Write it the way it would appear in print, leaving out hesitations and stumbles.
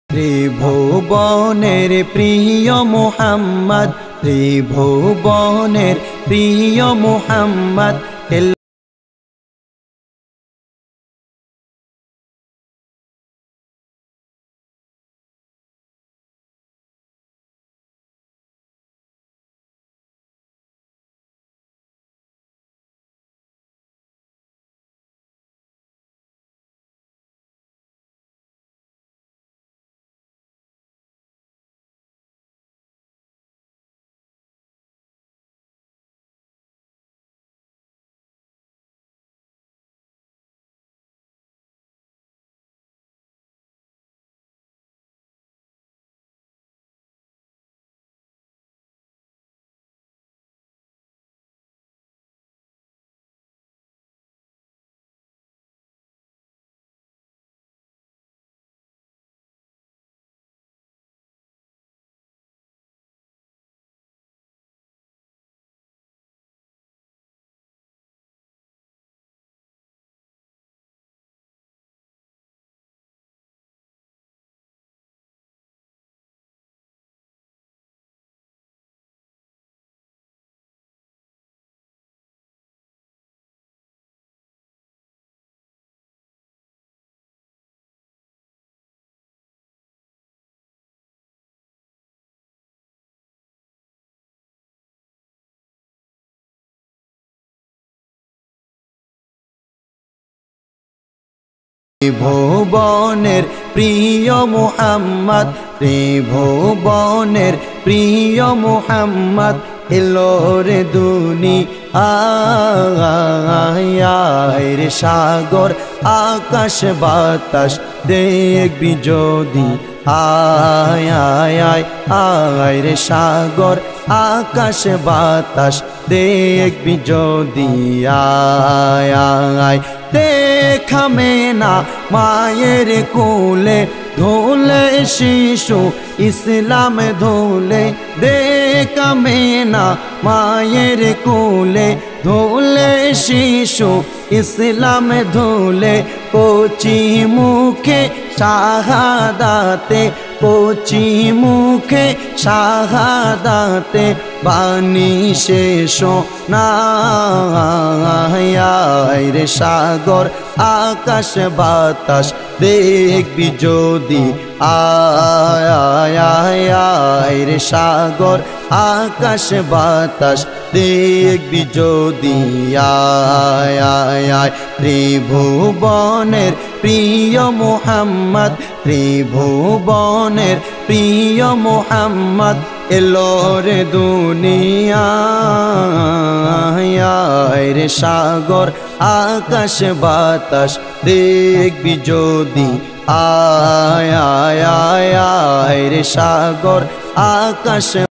ত্রিভুবনের প্রিয় মুহাম্মদ, ত্রিভুবনের প্রিয় মুহাম্মদ। ত্রিভুবনের প্রিয় মুহাম্মদ, ত্রিভুবনের প্রিয় মুহাম্মদ এলো রে দুনিয়ায় রে। সাগর আকাশ বাতাস দেখবি যদি, আয় আয় আয় আয় রে। সাগর আকাশ বাতাস দেখবি যদি, আয় আয়। দেখামে না মায়ের কোলে ধুলে শিশু ইসলাম ধুলে, দেখামে না মায়ের কোলে ধুলে শিশু ইসলাম ধুলে। কচি মুখে শাহাদাতে, কচি মুখে শাহাদাতে বাণী শেষ নাই রে। সাগর আকাশ বাতাস দেখবি যদি, আয় আয় আয় আয় রে। সাগর আকাশ বাতাস দেখবি যদি, আয় আয় আয়। ত্রিভুবনের প্রিয় মুহাম্মদ, ত্রিভুবনের প্রিয় মুহাম্মদ এলো রে দুনিয়ায় রে। সাগর আকাশ বাতাস দেখবি যদি, আয় আয় আয় আয় রে। সাগর আকাশ